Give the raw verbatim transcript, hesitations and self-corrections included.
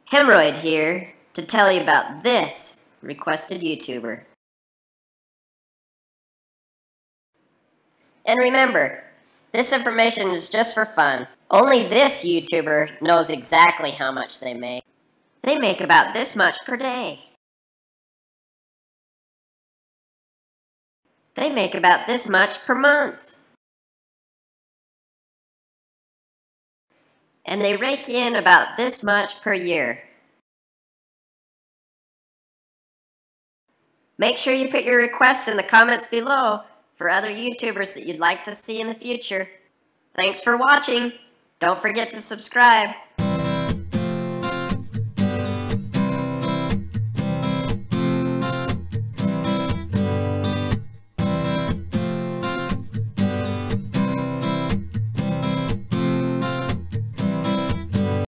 Hemorrhoid here to tell you about this requested YouTuber. And remember, this information is just for fun. Only this YouTuber knows exactly how much they make. They make about this much per day. They make about this much per month. And they rake in about this much per year. Make sure you put your requests in the comments below for other YouTubers that you'd like to see in the future. Thanks for watching. Don't forget to subscribe.